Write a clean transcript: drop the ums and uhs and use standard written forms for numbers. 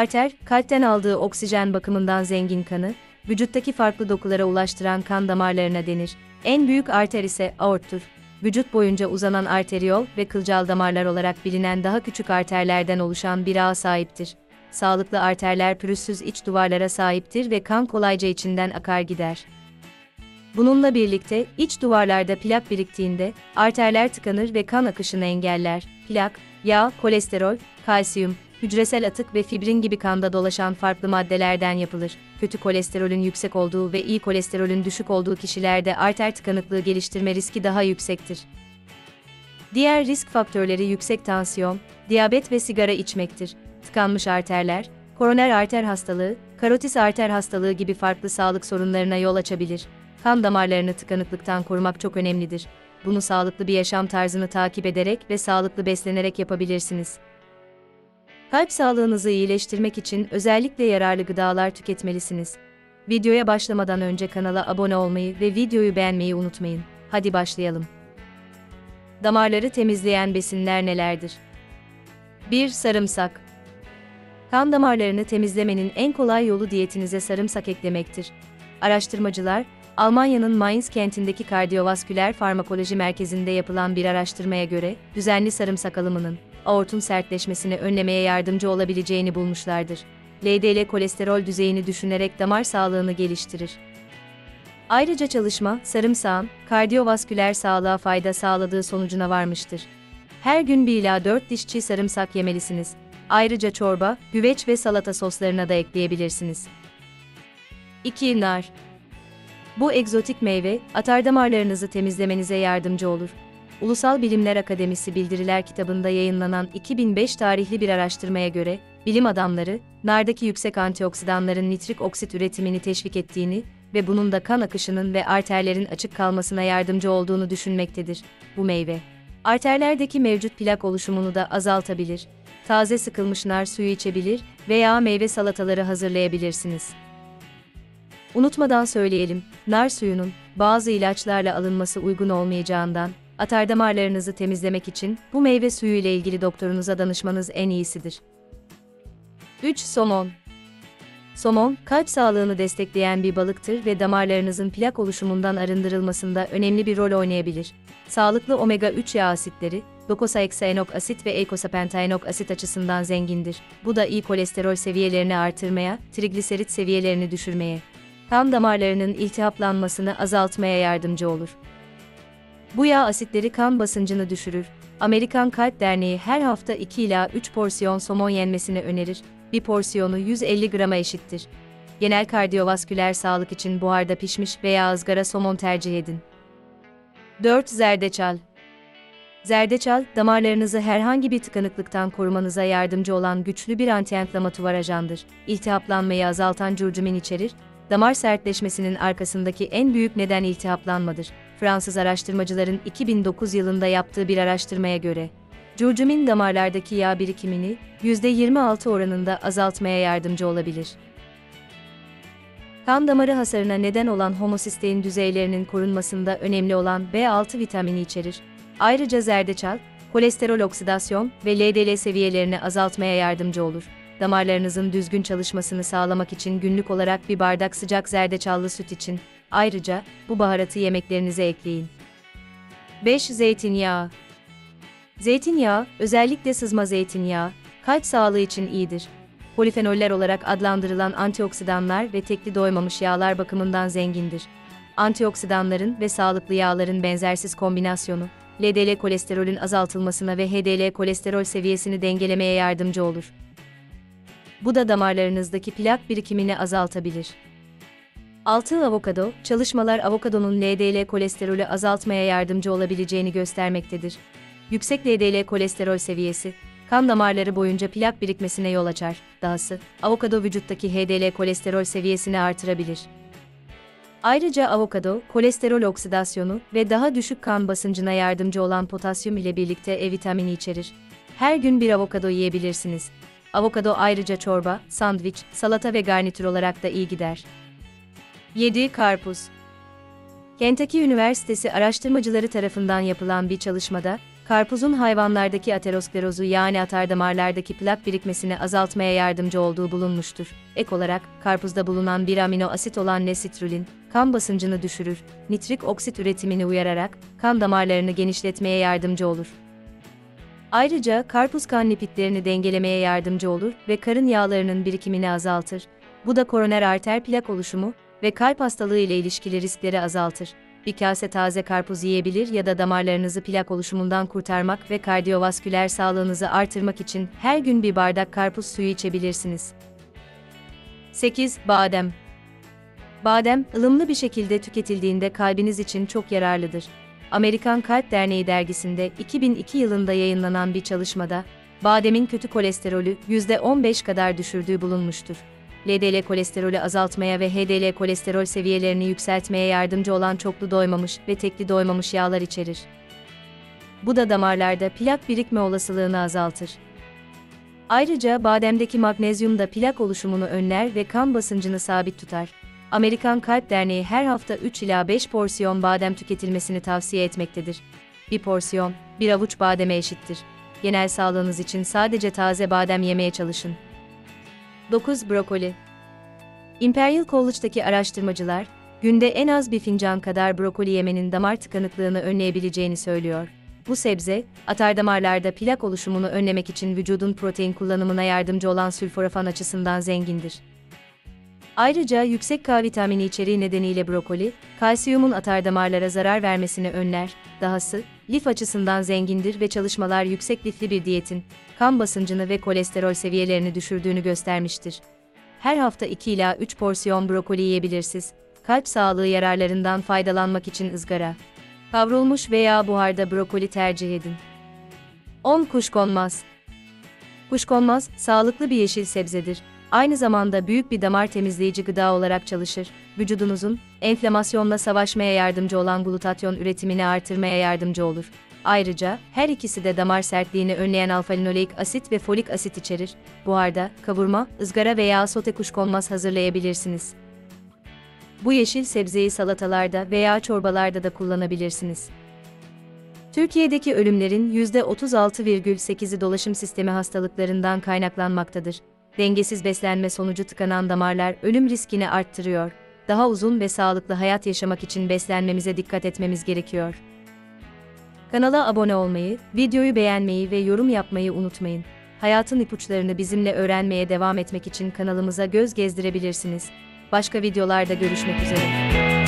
Arter, kalpten aldığı oksijen bakımından zengin kanı, vücuttaki farklı dokulara ulaştıran kan damarlarına denir. En büyük arter ise aorttur. Vücut boyunca uzanan arteriyol ve kılcal damarlar olarak bilinen daha küçük arterlerden oluşan bir ağa sahiptir. Sağlıklı arterler pürüzsüz iç duvarlara sahiptir ve kan kolayca içinden akar gider. Bununla birlikte, iç duvarlarda plak biriktiğinde, arterler tıkanır ve kan akışını engeller. Plak, yağ, kolesterol, kalsiyum, hücresel atık ve fibrin gibi kanda dolaşan farklı maddelerden yapılır. Kötü kolesterolün yüksek olduğu ve iyi kolesterolün düşük olduğu kişilerde arter tıkanıklığı geliştirme riski daha yüksektir. Diğer risk faktörleri yüksek tansiyon, diyabet ve sigara içmektir. Tıkanmış arterler, koroner arter hastalığı, karotis arter hastalığı gibi farklı sağlık sorunlarına yol açabilir. Kan damarlarını tıkanıklıktan korumak çok önemlidir. Bunu sağlıklı bir yaşam tarzını takip ederek ve sağlıklı beslenerek yapabilirsiniz. Kalp sağlığınızı iyileştirmek için özellikle yararlı gıdalar tüketmelisiniz. Videoya başlamadan önce kanala abone olmayı ve videoyu beğenmeyi unutmayın. Hadi başlayalım. Damarları temizleyen besinler nelerdir? 1. Sarımsak. Kan damarlarını temizlemenin en kolay yolu diyetinize sarımsak eklemektir. Araştırmacılar, Almanya'nın Mainz kentindeki kardiyovasküler farmakoloji merkezinde yapılan bir araştırmaya göre, düzenli sarımsak alımının, aortun sertleşmesini önlemeye yardımcı olabileceğini bulmuşlardır. LDL kolesterol düzeyini düşünerek damar sağlığını geliştirir. Ayrıca çalışma, sarımsağın, kardiyovasküler sağlığa fayda sağladığı sonucuna varmıştır. Her gün 1 ila 4 diş çiğ sarımsak yemelisiniz. Ayrıca çorba, güveç ve salata soslarına da ekleyebilirsiniz. 2. Nar. Bu egzotik meyve, atardamarlarınızı temizlemenize yardımcı olur. Ulusal Bilimler Akademisi Bildiriler kitabında yayınlanan 2005 tarihli bir araştırmaya göre, bilim adamları, nardaki yüksek antioksidanların nitrik oksit üretimini teşvik ettiğini ve bunun da kan akışının ve arterlerin açık kalmasına yardımcı olduğunu düşünmektedir. Bu meyve, arterlerdeki mevcut plak oluşumunu da azaltabilir. Taze sıkılmış nar suyu içebilir veya meyve salataları hazırlayabilirsiniz. Unutmadan söyleyelim, nar suyunun bazı ilaçlarla alınması uygun olmayacağından, atardamarlarınızı temizlemek için bu meyve suyu ile ilgili doktorunuza danışmanız en iyisidir. 3. Somon. Somon, kalp sağlığını destekleyen bir balıktır ve damarlarınızın plak oluşumundan arındırılmasında önemli bir rol oynayabilir. Sağlıklı omega-3 yağ asitleri, dokosaheksaenok asit ve eikosapentaenok asit açısından zengindir. Bu da iyi kolesterol seviyelerini artırmaya, trigliserit seviyelerini düşürmeye, kan damarlarının iltihaplanmasını azaltmaya yardımcı olur. Bu yağ asitleri kan basıncını düşürür. Amerikan Kalp Derneği her hafta 2 ila 3 porsiyon somon yenmesini önerir. Bir porsiyonu 150 grama eşittir. Genel kardiyovasküler sağlık için buharda pişmiş veya ızgara somon tercih edin. 4. Zerdeçal. Zerdeçal, damarlarınızı herhangi bir tıkanıklıktan korumanıza yardımcı olan güçlü bir antienflamatuar ajandır. İltihaplanmayı azaltan curcumin içerir. Damar sertleşmesinin arkasındaki en büyük neden iltihaplanmadır. Fransız araştırmacıların 2009 yılında yaptığı bir araştırmaya göre, curcumin damarlardaki yağ birikimini %26 oranında azaltmaya yardımcı olabilir. Kan damarı hasarına neden olan homosistein düzeylerinin korunmasında önemli olan B6 vitamini içerir. Ayrıca zerdeçal, kolesterol oksidasyon ve LDL seviyelerini azaltmaya yardımcı olur. Damarlarınızın düzgün çalışmasını sağlamak için günlük olarak bir bardak sıcak zerdeçallı süt için. Ayrıca, bu baharatı yemeklerinize ekleyin. 5. Zeytinyağı. Zeytinyağı, özellikle sızma zeytinyağı, kalp sağlığı için iyidir. Polifenoller olarak adlandırılan antioksidanlar ve tekli doymamış yağlar bakımından zengindir. Antioksidanların ve sağlıklı yağların benzersiz kombinasyonu, LDL kolesterolün azaltılmasına ve HDL kolesterol seviyesini dengelemeye yardımcı olur. Bu da damarlarınızdaki plak birikimini azaltabilir. 6. Avokado, çalışmalar avokadonun LDL kolesterolü azaltmaya yardımcı olabileceğini göstermektedir. Yüksek LDL kolesterol seviyesi, kan damarları boyunca plak birikmesine yol açar. Dahası, avokado vücuttaki HDL kolesterol seviyesini artırabilir. Ayrıca avokado, kolesterol oksidasyonu ve daha düşük kan basıncına yardımcı olan potasyum ile birlikte E vitamini içerir. Her gün bir avokado yiyebilirsiniz. Avokado ayrıca çorba, sandviç, salata ve garnitür olarak da iyi gider. 7. Karpuz. Kentucky Üniversitesi araştırmacıları tarafından yapılan bir çalışmada, karpuzun hayvanlardaki aterosklerozu yani atardamarlardaki plak birikmesini azaltmaya yardımcı olduğu bulunmuştur. Ek olarak, karpuzda bulunan bir amino asit olan L-sitrulin, kan basıncını düşürür, nitrik oksit üretimini uyararak, kan damarlarını genişletmeye yardımcı olur. Ayrıca karpuz kan lipidlerini dengelemeye yardımcı olur ve karın yağlarının birikimini azaltır. Bu da koroner arter plak oluşumu ve kalp hastalığı ile ilişkili riskleri azaltır. Bir kase taze karpuz yiyebilir ya da damarlarınızı plak oluşumundan kurtarmak ve kardiyovasküler sağlığınızı artırmak için her gün bir bardak karpuz suyu içebilirsiniz. 8. Badem. Badem, ılımlı bir şekilde tüketildiğinde kalbiniz için çok yararlıdır. Amerikan Kalp Derneği dergisinde 2002 yılında yayınlanan bir çalışmada, bademin kötü kolesterolü %15 kadar düşürdüğü bulunmuştur. LDL kolesterolü azaltmaya ve HDL kolesterol seviyelerini yükseltmeye yardımcı olan çoklu doymamış ve tekli doymamış yağlar içerir. Bu da damarlarda plak birikme olasılığını azaltır. Ayrıca bademdeki magnezyum da plak oluşumunu önler ve kan basıncını sabit tutar. Amerikan Kalp Derneği her hafta 3 ila 5 porsiyon badem tüketilmesini tavsiye etmektedir. Bir porsiyon, bir avuç bademe eşittir. Genel sağlığınız için sadece taze badem yemeye çalışın. 9. Brokoli. Imperial College'daki araştırmacılar, günde en az bir fincan kadar brokoli yemenin damar tıkanıklığını önleyebileceğini söylüyor. Bu sebze, atardamarlarda plak oluşumunu önlemek için vücudun protein kullanımına yardımcı olan sülforafan açısından zengindir. Ayrıca yüksek K vitamini içeriği nedeniyle brokoli, kalsiyumun atardamarlara zarar vermesini önler, dahası, lif açısından zengindir ve çalışmalar yüksek lifli bir diyetin, kan basıncını ve kolesterol seviyelerini düşürdüğünü göstermiştir. Her hafta 2 ila 3 porsiyon brokoli yiyebilirsiniz. Kalp sağlığı yararlarından faydalanmak için ızgara, kavrulmuş veya buharda brokoli tercih edin. 10. Kuşkonmaz. Kuşkonmaz, sağlıklı bir yeşil sebzedir. Aynı zamanda büyük bir damar temizleyici gıda olarak çalışır. Vücudunuzun, enflamasyonla savaşmaya yardımcı olan glutatyon üretimini artırmaya yardımcı olur. Ayrıca, her ikisi de damar sertliğini önleyen alfa-linoleik asit ve folik asit içerir. Buharda, kavurma, ızgara veya sote kuşkonmaz hazırlayabilirsiniz. Bu yeşil sebzeyi salatalarda veya çorbalarda da kullanabilirsiniz. Türkiye'deki ölümlerin %36,8'i dolaşım sistemi hastalıklarından kaynaklanmaktadır. Dengesiz beslenme sonucu tıkanan damarlar ölüm riskini arttırıyor. Daha uzun ve sağlıklı hayat yaşamak için beslenmemize dikkat etmemiz gerekiyor. Kanala abone olmayı, videoyu beğenmeyi ve yorum yapmayı unutmayın. Hayatın ipuçlarını bizimle öğrenmeye devam etmek için kanalımıza göz gezdirebilirsiniz. Başka videolarda görüşmek üzere.